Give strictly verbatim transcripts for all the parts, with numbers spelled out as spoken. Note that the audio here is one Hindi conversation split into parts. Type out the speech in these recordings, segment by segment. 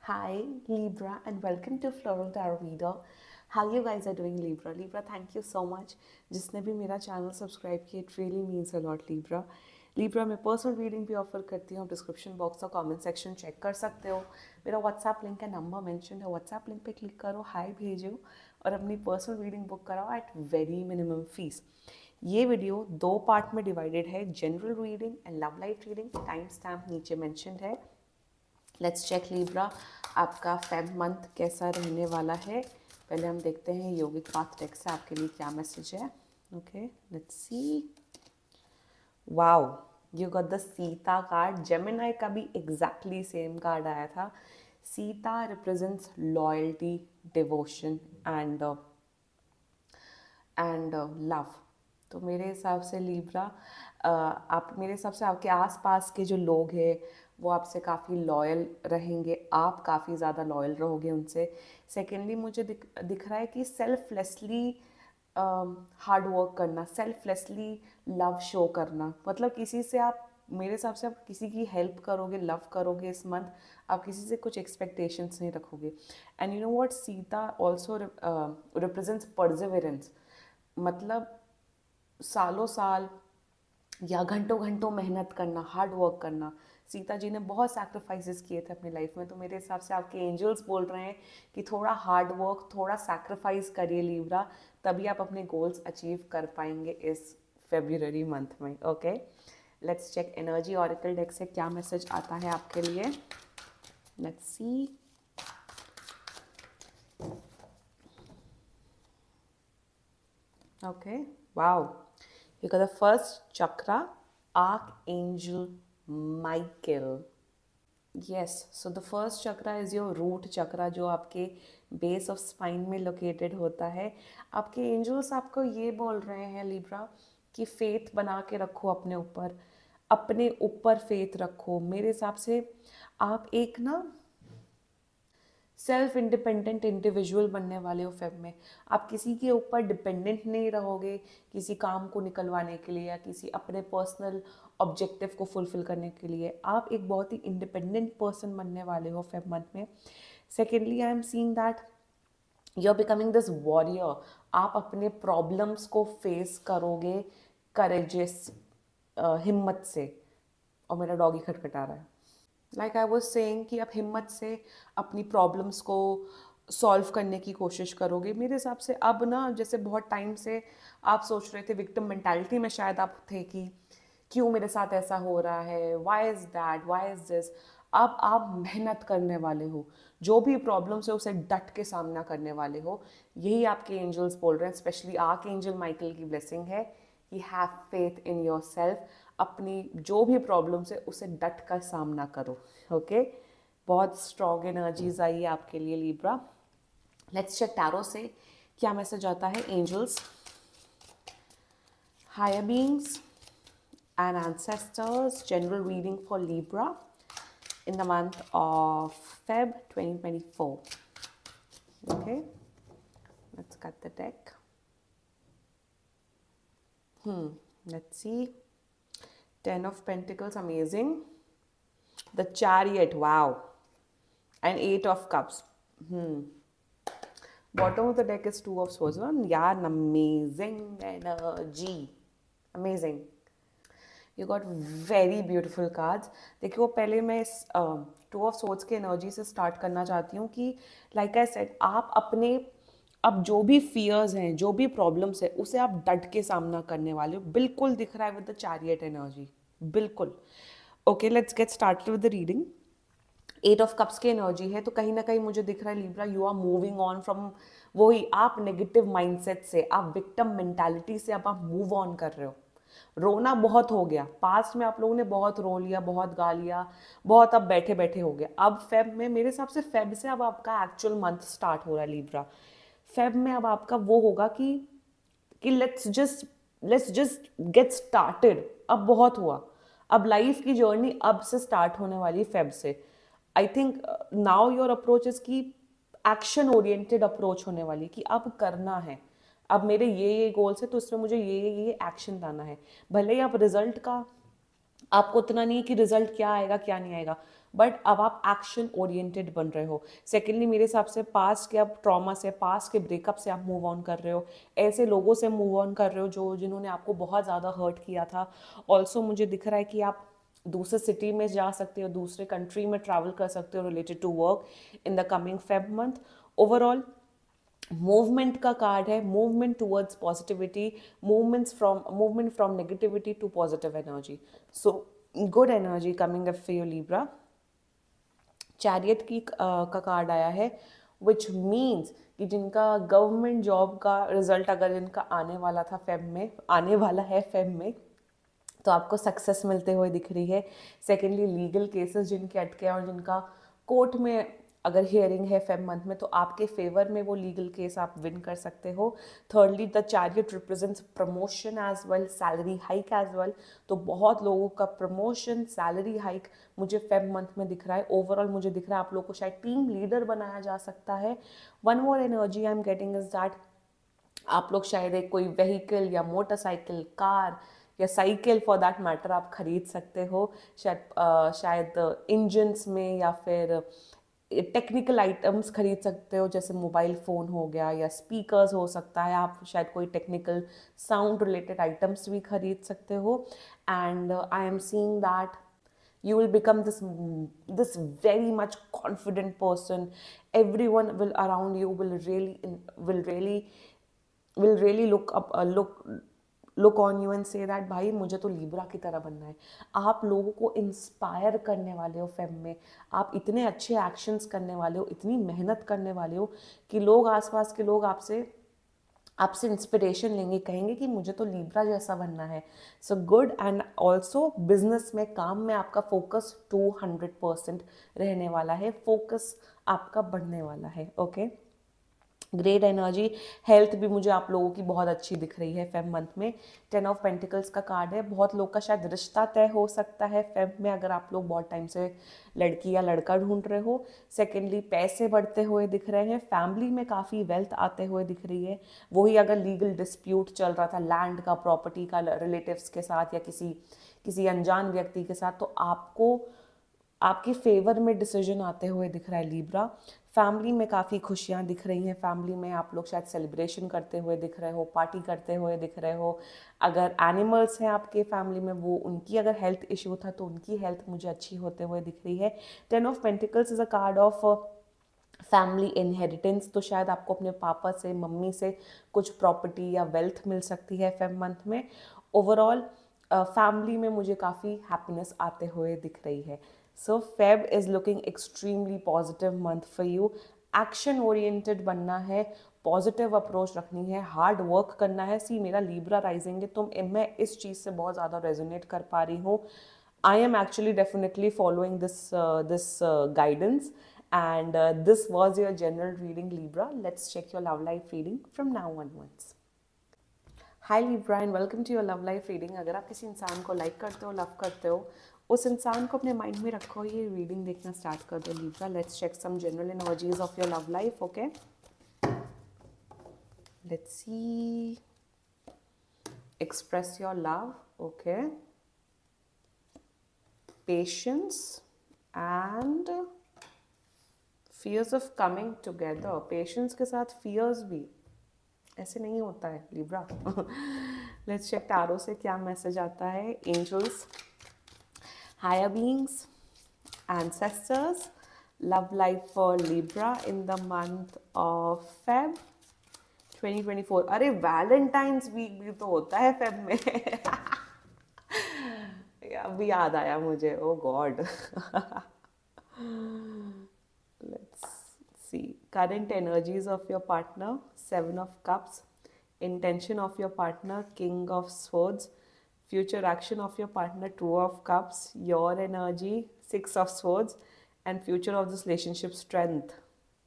Hi, Libra, and welcome to Floral Tarot Reader. How you guys are doing, Libra? Libra, thank you so much. जिसने भी मेरा चैनल सब्सक्राइब किया, it really means a lot, Libra. Libra मैं पर्सनल रीडिंग भी ऑफर करती हूँ. डिस्क्रिप्शन बॉक्स और कमेंट सेक्शन चेक कर सकते हो. मेरा व्हाट्सएप लिंक का नंबर मेंशन है. व्हाट्सएप लिंक पे क्लिक करो, हाई भेजो और अपनी पर्सनल रीडिंग बुक कराओ एट वेरी मिनिमम फीस. ये वीडियो दो पार्ट में डिवाइडेड है, general reading and love life reading. Time stamp नीचे मेंशनड है. लेट्स चेक लिब्रा, आपका फेब मंथ कैसा रहने वाला है. पहले हम देखते हैं योगिक पाथ डेक से आपके लिए क्या मैसेज है. Okay, let's see. Wow, you got the Sita card. Gemini का भी एग्जैक्टली सेम कार्ड आया था. Sita represents loyalty, devotion and and love. तो मेरे हिसाब से लिब्रा, आप मेरे हिसाब से आपके आसपास के जो लोग हैं वो आपसे काफ़ी लॉयल रहेंगे. आप काफ़ी ज़्यादा लॉयल रहोगे उनसे. सेकेंडली मुझे दिख दिख रहा है कि सेल्फलेसली हार्ड वर्क करना, सेल्फलेसली लव शो करना. मतलब किसी से आप, मेरे हिसाब से आप किसी की हेल्प करोगे, लव करोगे इस मंथ. आप किसी से कुछ एक्सपेक्टेशंस नहीं रखोगे. And you know what, Sita also represents perseverance. मतलब सालों साल या घंटों घंटों मेहनत करना, हार्ड वर्क करना. सीता जी ने बहुत सैक्रिफाइसेस किए थे अपनी लाइफ में. तो मेरे हिसाब से आपके एंजल्स बोल रहे हैं कि थोड़ा हार्ड वर्क, थोड़ा सैक्रिफाइस करिए लिब्रा, तभी आप अपने गोल्स अचीव कर पाएंगे इस फेब्रुअरी मंथ में. Okay, let's check energy oracle deck से क्या मैसेज आता है आपके लिए. Let's see. Okay, wow, you got the first chakra, Archangel Michael. Yes, so the first chakra is your root chakra, जो आपके बेस ऑफ स्पाइन में लोकेटेड होता है. आपके एंजल्स आपको ये बोल रहे हैं लिब्रा कि फेथ बना के रखो अपने ऊपर, अपने ऊपर फेथ रखो. मेरे हिसाब से आप एक ना सेल्फ इंडिपेंडेंट इंडिविजुअल बनने वाले हो फेब में. आप किसी के ऊपर डिपेंडेंट नहीं रहोगे किसी काम को निकलवाने के लिए या किसी अपने पर्सनल ऑब्जेक्टिव को फुलफिल करने के लिए. आप एक बहुत ही इंडिपेंडेंट पर्सन बनने वाले हो फेब मंथ में. Secondly, I am seeing that you are becoming this warrior. आप अपने प्रॉब्लम्स को फेस करोगे करेजियस, हिम्मत से. और मेरा डॉगी खटखटा रहा है. लाइक आई वॉज सेइंग कि आप हिम्मत से अपनी प्रॉब्लम्स को सॉल्व करने की कोशिश करोगे. मेरे हिसाब से अब ना, जैसे बहुत टाइम से आप सोच रहे थे, विक्टिम मेंटालिटी में शायद आप थे कि क्यों मेरे साथ ऐसा हो रहा है, why is that, why is this. अब आप मेहनत करने वाले हो, जो भी प्रॉब्लम्स है उसे डट के सामना करने वाले हो. यही आपके एंजल्स बोल रहे हैं. स्पेशली आर्क एंजल माइकल की ब्लेसिंग है कि have faith in yourself. अपनी जो भी प्रॉब्लम्स है उसे डट कर सामना करो. ओके, बहुत स्ट्रॉन्ग एनर्जीज आई है आपके लिए लिब्रा. लेट्स चेक टैरो से क्या मैसेज आता है. Angels, higher beings and ancestors, general reading for Libra in the month of Feb twenty twenty-four. Okay, let's cut the deck. Hmm, let's see. Ten of Pentacles, amazing. The Chariot, wow. And Eight of Cups. Hmm. Bottom of the deck is Two of Swords. Yeah, an amazing energy. Amazing. You got very beautiful cards. देखिए, वो पहले मैं इस टू ऑफ सोर्ड्स के एनर्जी से स्टार्ट करना चाहती हूँ कि लाइक आई सेड, आप अपने अब जो भी फियर्स हैं, जो भी प्रॉब्लम्स है, उसे आप डट के सामना करने वाले हो. बिल्कुल दिख रहा है विद द चैरियट एनर्जी, बिल्कुल. Okay, let's get started with the reading. Eight of cups की एनर्जी है, तो कहीं ना कहीं मुझे दिख रहा है Libra, you are moving on from वही आप नेगेटिव माइंडसेट से, आप विक्टिम मेंटालिटी से अब आप मूव ऑन कर रहे हो. रोना बहुत हो गया, पास्ट में आप लोगों ने बहुत रो लिया, बहुत गा लिया, बहुत अब बैठे बैठे हो गया. अब फेब में, मेरे हिसाब से फेब से अब आपका एक्चुअल मंथ स्टार्ट हो रहा है लिब्रा. फेब में अब आपका वो होगा कि कि let's just let's just get started. अब बहुत हुआ, अब लाइफ की जर्नी अब से स्टार्ट होने वाली फेब से. I think now your approach is की एक्शन ओरिएंटेड अप्रोच होने वाली, कि अब करना है, अब मेरे ये ये गोल्स है तो इसमें मुझे ये ये ये एक्शन लाना है. भले ही आप रिजल्ट का, आपको उतना नहीं है कि रिजल्ट क्या आएगा क्या नहीं आएगा, बट अब आप एक्शन ओरिएंटेड बन रहे हो। सेकेंडली मेरे हिसाब से पास्ट के अब ट्रॉमा से, पास्ट के ब्रेकअप से आप मूव ऑन कर रहे हो, ऐसे लोगों से मूव ऑन कर रहे हो जो जिन्होंने आपको बहुत ज़्यादा हर्ट किया था। ऑल्सो मुझे दिख रहा है कि आप दूसरे सिटी में जा सकते हो, दूसरे कंट्री में ट्रैवल कर सकते हो related to work in the coming Feb month. Overall movement का कार्ड है, movement towards positivity, movements from movement from negativity to positive energy. So good energy coming up for you Libra. Chariot की uh, का कार्ड आया है, विच मीन्स कि जिनका गवर्नमेंट जॉब का रिजल्ट अगर जिनका आने वाला था फेब में, आने वाला है फेब में, तो आपको सक्सेस मिलते हुए दिख रही है। सेकेंडली लीगल केसेस जिनके अटके हैं और जिनका कोर्ट में अगर हियरिंग है फेब मंथ में, तो आपके फेवर में वो लीगल केस आप विन कर सकते हो। Thirdly the chariot represents promotion as well, salary hike as well. तो बहुत लोगों का प्रमोशन, सैलरी हाइक मुझे फेब मंथ में दिख रहा है। ओवरऑल मुझे दिख रहा है आप लोग को शायद टीम लीडर बनाया जा सकता है। One more energy I am getting is that आप लोग शायद एक कोई व्हीकल या मोटरसाइकिल, कार या साइकिल फॉर दैट मैटर आप खरीद सकते हो। शायद uh, शायद इंजन्स में या फिर टेक्निकल आइटम्स खरीद सकते हो, जैसे मोबाइल फ़ोन हो गया या स्पीकर्स हो सकता है। आप शायद कोई टेक्निकल साउंड रिलेटेड आइटम्स भी खरीद सकते हो। And I am seeing that you will become this this very much confident person. Everyone will around you will really will really will really look up uh, look look on you and say that भाई मुझे तो लिब्रा की तरह बनना है। आप लोगों को इंस्पायर करने वाले हो फेब में, आप इतने अच्छे एक्शंस करने वाले हो, इतनी मेहनत करने वाले हो कि लोग, आसपास के लोग आपसे आपसे इंस्पिरेशन लेंगे, कहेंगे कि मुझे तो लिब्रा जैसा बनना है। So good. And also business में, काम में आपका फोकस टू हंड्रेड परसेंट रहने वाला है, फोकस आपका बढ़ने वाला है। Okay, great energy. हेल्थ भी मुझे आप लोगों की बहुत अच्छी दिख रही है फेब मंथ में। टेन ऑफ पेंटिकल्स का कार्ड है। बहुत लोग का शायद रिश्ता तय हो सकता है फेब में, अगर आप लोग बहुत टाइम से लड़की या लड़का ढूंढ रहे हो। सेकेंडली पैसे बढ़ते हुए दिख रहे हैं, फैमिली में काफ़ी वेल्थ आते हुए दिख रही है। वही अगर लीगल डिस्प्यूट चल रहा था लैंड का, प्रॉपर्टी का, रिलेटिव्स के साथ या किसी किसी अनजान व्यक्ति के साथ, तो आपको आपके फेवर में डिसीजन आते हुए दिख रहा है लिब्रा। फैमिली में काफ़ी खुशियाँ दिख रही हैं, फैमिली में आप लोग शायद सेलिब्रेशन करते हुए दिख रहे हो, पार्टी करते हुए दिख रहे हो। अगर एनिमल्स हैं आपके फैमिली में, वो उनकी अगर हेल्थ इश्यू था तो उनकी हेल्थ मुझे अच्छी होते हुए दिख रही है। Ten of pentacles is a card of family inheritance. तो शायद आपको अपने पापा से, मम्मी से कुछ प्रॉपर्टी या वेल्थ मिल सकती है फेब मंथ में। ओवरऑल फैमिली uh, में मुझे काफ़ी हैप्पीनेस आते हुए दिख रही है। So Feb is looking extremely positive month for you. Action oriented बनना है, पॉजिटिव अप्रोच रखनी है, हार्ड वर्क करना है। सी मेरा लिब्रा राइजिंग है, तो मैं इस चीज़ से बहुत ज़्यादा रेजोनेट कर पा रही हूँ। I am actually definitely following this this guidance. And uh, this was your general reading, Libra. Let's check your love life reading from now onwards. Hi Libra and welcome to your love life reading. अगर आप किसी इंसान को लाइक करते हो, लव करते हो, उस इंसान को अपने माइंड में रखो, ये रीडिंग देखना स्टार्ट कर दो Libra. Let's check some general energies of your love life, okay? Let's see. Express your love, okay? Patience and fears of coming together. Patience के साथ fears भी, ऐसे नहीं होता है लिब्रा। लेट्स चेक टैरो से क्या मैसेज आता है। Angels, higher beings, ancestors, love life for Libra in the month of Feb twenty twenty-four. अरे वैलेंटाइंस वीक भी तो होता है फेब में। अभी याद आया मुझे, oh God. Let's see. Current energies of your partner, Seven of Cups. Intention of your partner, King of Swords. Future action of your partner, Two of Cups. Your energy, Six of Swords. And future of this relationship, Strength.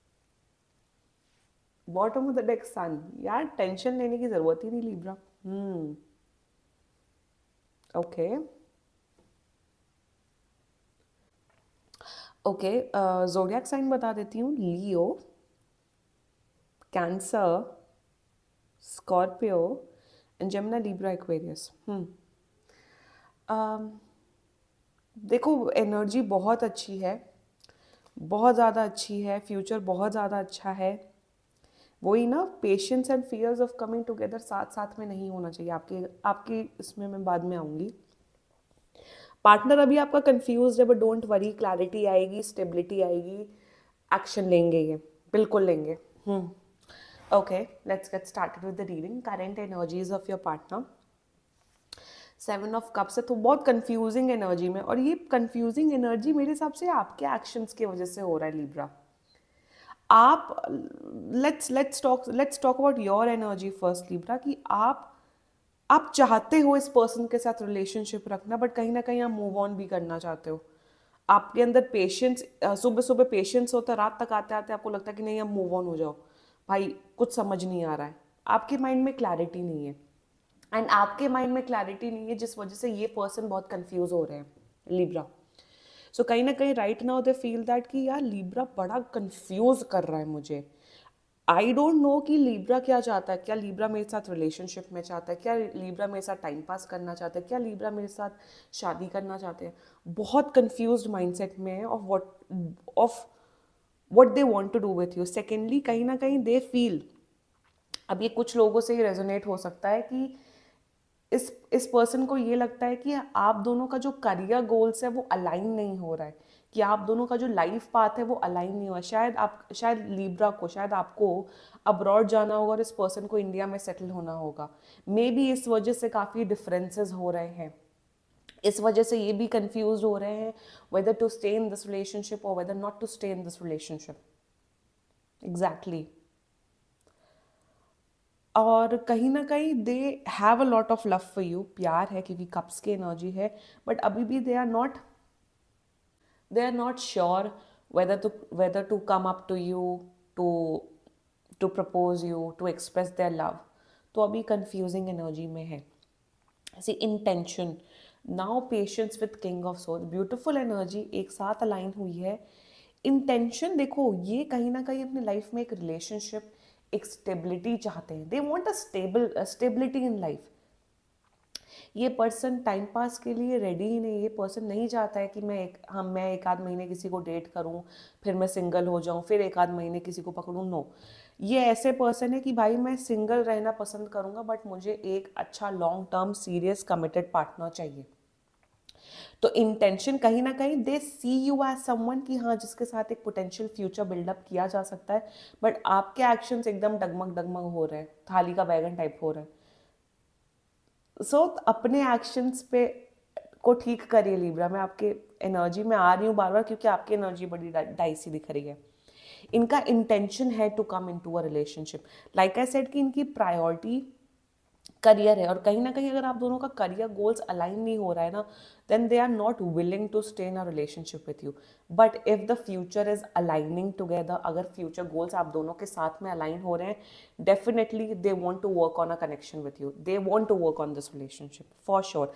Bottom of the deck, Sun. यार टेंशन लेने की ज़रूरत ही नहीं Libra. Hmm okay okay zodiac sign बता देती हूँ। Leo, Cancer, Scorpio and Gemini, Libra, Aquarius. Hmm देखो एनर्जी बहुत अच्छी है, बहुत ज़्यादा अच्छी है, फ्यूचर बहुत ज़्यादा अच्छा है। वही ना, patience and fears of coming together साथ साथ में नहीं होना चाहिए आपके आपकी इसमें मैं बाद में आऊँगी। पार्टनर अभी आपका कंफ्यूज है, बट डोंट वरी, क्लैरिटी आएगी, स्टेबिलिटी आएगी, एक्शन लेंगे, ये बिल्कुल लेंगे। Hmm okay, let's get started with the reading. Current energies of your partner. Seven of cups है तो बहुत कंफ्यूजिंग एनर्जी में, और ये कंफ्यूजिंग एनर्जी मेरे हिसाब से आपके एक्शंस की वजह से हो रहा है लिब्रा। आप let's let's talk let's talk about your energy first Libra, कि आप आप चाहते हो इस पर्सन के साथ रिलेशनशिप रखना, बट कहीं ना कहीं आप मूव ऑन भी करना चाहते हो। आपके अंदर पेशेंस, सुबह सुबह पेशेंस होता है, रात तक आते आते आपको लगता है कि नहीं अब मूव ऑन हो जाओ भाई, कुछ समझ नहीं आ रहा है, आपके माइंड में क्लैरिटी नहीं है। एंड आपके माइंड में क्लैरिटी नहीं है जिस वजह से ये पर्सन बहुत कंफ्यूज हो रहे हैं लिब्रा। सो so, कहीं ना कहीं right now they feel that कि यार लिब्रा बड़ा कंफ्यूज कर रहा है मुझे। आई डोंट नो कि लिब्रा क्या चाहता है। क्या लिब्रा मेरे साथ रिलेशनशिप में चाहता है, क्या लिब्रा मेरे साथ टाइम पास करना चाहता है, क्या लिब्रा मेरे साथ शादी करना चाहते हैं। बहुत कंफ्यूज माइंडसेट में है of what of what they want to do with you. Secondly कहीं ना कहीं दे फील, अब ये कुछ लोगों से ही रेजोनेट हो सकता है कि इस इस पर्सन को ये लगता है कि आप दोनों का जो करियर गोल्स है वो अलाइन नहीं हो रहा है, कि आप दोनों का जो लाइफ पाथ है वो अलाइन नहीं हुआ। शायद आप शायद लिब्रा को शायद आपको अब्रॉड जाना होगा और इस पर्सन को इंडिया में सेटल होना होगा। मे बी इस वजह से काफ़ी डिफरेंसेस हो रहे हैं, इस वजह से ये भी कंफ्यूज हो रहे हैं whether to stay in this relationship और whether not to stay in this relationship. Exactly. और कहीं ना कहीं they have a lot of love for you, प्यार है क्योंकि कप्स की एनर्जी है, बट अभी भी they are not they are not sure whether to whether to come up to you, to to propose you, to express their love. तो अभी कंफ्यूजिंग एनर्जी में है। ऐसी intention, now patience with king of soul, beautiful energy एक साथ अलाइन हुई है। इंटेंशन देखो, ये कहीं ना कहीं अपनी लाइफ में एक रिलेशनशिप, एक स्टेबिलिटी चाहते हैं। They want a stable stability in life. ये पर्सन टाइम पास के लिए रेडी ही नहीं। ये पर्सन नहीं चाहता है कि मैं एक हम मैं एक आध महीने किसी को डेट करूं, फिर मैं सिंगल हो जाऊं, फिर एक आध महीने किसी को पकड़ूं। नो, ये ऐसे पर्सन है कि भाई मैं सिंगल रहना पसंद करूंगा, बट मुझे एक अच्छा long term serious committed partner चाहिए। तो इंटेंशन कहीं ना कहीं they see you as someone कि हाँ जिसके साथ एक पोटेंशियल फ्यूचर बिल्डअप किया जा सकता है, बट आपके एक्शंस एकदम डगमग डगमग हो रहे हैं, थाली का बैगन टाइप हो रहे हैं। सो so, अपने एक्शंस पे को ठीक करिए लिब्रा। मैं आपके एनर्जी में आ रही हूँ बार बार क्योंकि आपकी एनर्जी बड़ी डाइसी दिख रही है। इनका इंटेंशन है to come into a relationship. Like I said कि इनकी प्रायोरिटी करियर है, और कहीं ना कहीं अगर आप दोनों का करियर गोल्स अलाइन नहीं हो रहा है ना, then they are not willing to stay in a relationship with you. But if the future is aligning together, अगर फ्यूचर गोल्स आप दोनों के साथ में अलाइन हो रहे हैं, definitely they want to work on a connection with you, they want to work on this relationship for sure.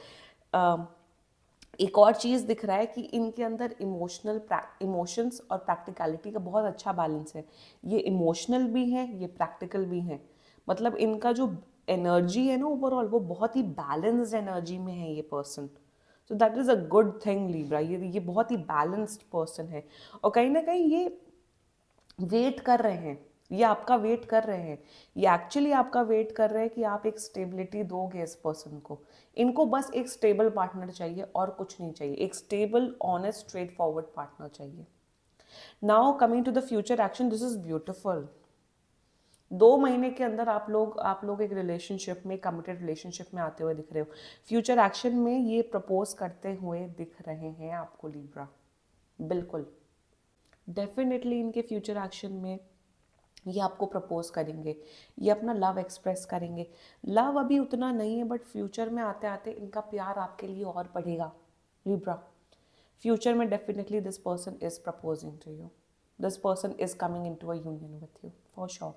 एक और चीज़ दिख रहा है कि इनके अंदर इमोशनल इमोशंस और प्रैक्टिकलिटी का बहुत अच्छा बैलेंस है। ये इमोशनल भी हैं, ये प्रैक्टिकल भी हैं। मतलब इनका जो एनर्जी है ना ओवरऑल, वो बहुत ही बैलेंस्ड एनर्जी में है ये person. So that is a good thing Libra. ये ये बहुत ही बैलेंस्ड पर्सन है, और कहीं ना कहीं ये वेट कर रहे हैं, ये आपका वेट कर रहे हैं, ये एक्चुअली आपका वेट कर रहे हैं कि आप एक स्टेबिलिटी दोगे इस पर्सन को। इनको बस एक स्टेबल पार्टनर चाहिए और कुछ नहीं चाहिए, एक stable honest straightforward partner चाहिए। Now coming to the future action, this is beautiful. दो महीने के अंदर आप लोग आप लोग एक रिलेशनशिप में, कमिटेड रिलेशनशिप में आते हुए दिख रहे हो। फ्यूचर एक्शन में ये प्रपोज करते हुए दिख रहे हैं आपको लिब्रा, बिल्कुल डेफिनेटली। इनके फ्यूचर एक्शन में ये आपको प्रपोज करेंगे, ये अपना लव एक्सप्रेस करेंगे। लव अभी उतना नहीं है, बट फ्यूचर में आते आते इनका प्यार आपके लिए और बढ़ेगा लिब्रा। फ्यूचर में definitely this person is proposing to you, this person is coming into a union with you for sure.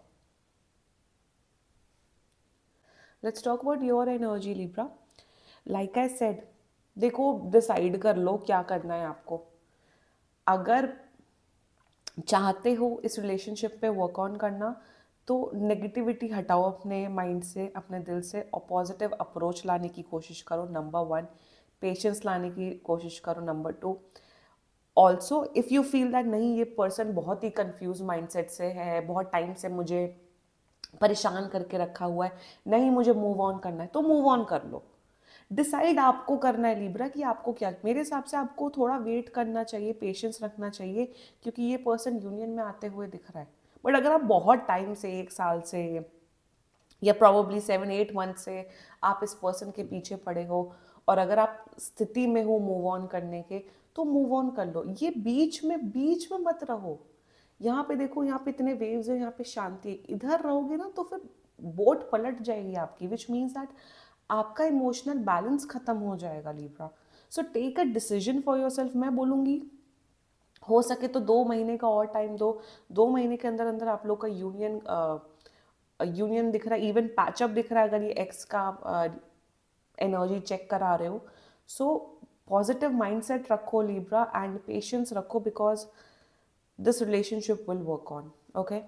Let's talk about your energy Libra. Like I said, देखो डिसाइड कर लो क्या करना है आपको। अगर चाहते हो इस रिलेशनशिप पे वर्क ऑन करना, तो नेगेटिविटी हटाओ अपने माइंड से, अपने दिल से, और पॉजिटिव अप्रोच लाने की कोशिश करो। नंबर वन, पेशेंस लाने की कोशिश करो। Number two, also if you feel that नहीं ये पर्सन बहुत ही कंफ्यूज माइंडसेट से है, बहुत टाइम से मुझे परेशान करके रखा हुआ है, नहीं मुझे मूव ऑन करना है, तो मूव ऑन कर लो। डिसाइड आपको करना है लिब्रा कि आपको क्या, मेरे हिसाब से आपको थोड़ा वेट करना चाहिए, पेशेंस रखना चाहिए, क्योंकि ये पर्सन यूनियन में आते हुए दिख रहा है। बट अगर आप बहुत टाइम से, एक साल से या प्रॉबली सेवन एट मंथ से आप इस पर्सन के पीछे पड़े हो, और अगर आप स्थिति में हो मूव ऑन करने के, तो मूव ऑन कर लो। ये बीच में बीच में मत रहो। यहाँ पे देखो, यहाँ पे इतने वेव्स है, यहाँ पे शांति है, इधर रहोगे ना तो फिर बोट पलट जाएगी आपकी, विच मीन्स दैट आपका इमोशनल बैलेंस खत्म हो जाएगा Libra. So take a decision for yourself. मैं बोलूँगी हो सके तो दो महीने का और टाइम दो, दो महीने के अंदर अंदर आप लोग का यूनियन यूनियन दिख रहा है, इवन पैचअप दिख रहा है अगर ये एक्स का एनर्जी चेक करा रहे हो। सो पॉजिटिव माइंडसेट रखो लिब्रा एंड पेशेंस रखो, because this relationship will work on. Okay,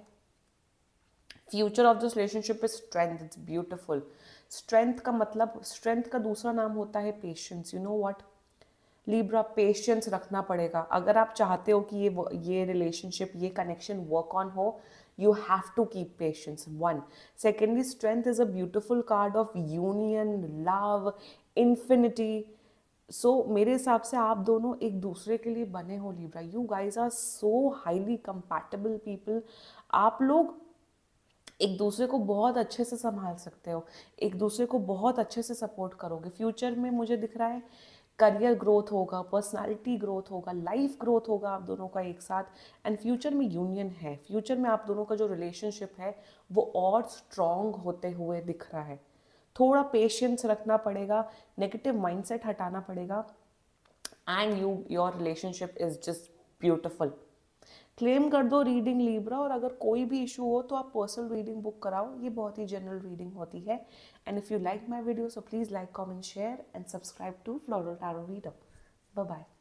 future of this relationship is strength, it's beautiful. Strength का मतलब, स्ट्रेंथ का दूसरा नाम होता है patience. You know what Libra, patience रखना पड़ेगा अगर आप चाहते हो कि ये ये रिलेशनशिप, ये कनेक्शन वर्क ऑन हो। You have to keep patience, one. Secondly, strength is a beautiful card of union, love, infinity. So मेरे हिसाब से आप दोनों एक दूसरे के लिए बने हो Libra. You guys are so highly compatible people. आप लोग एक दूसरे को बहुत अच्छे से संभाल सकते हो, एक दूसरे को बहुत अच्छे से सपोर्ट करोगे। फ्यूचर में मुझे दिख रहा है करियर ग्रोथ होगा, पर्सनालिटी ग्रोथ होगा, लाइफ ग्रोथ होगा आप दोनों का एक साथ। एंड फ्यूचर में यूनियन है, फ्यूचर में आप दोनों का जो रिलेशनशिप है वो और स्ट्रॉन्ग होते हुए दिख रहा है। थोड़ा पेशेंस रखना पड़ेगा, नेगेटिव माइंडसेट हटाना पड़ेगा, and you your relationship is just beautiful. Claim कर दो रीडिंग लिब्रा, और अगर कोई भी इशू हो तो आप पर्सनल रीडिंग बुक कराओ, ये बहुत ही जनरल रीडिंग होती है। And if you like my video so please like, comment, share and subscribe to floral tarot reader. Bye bye.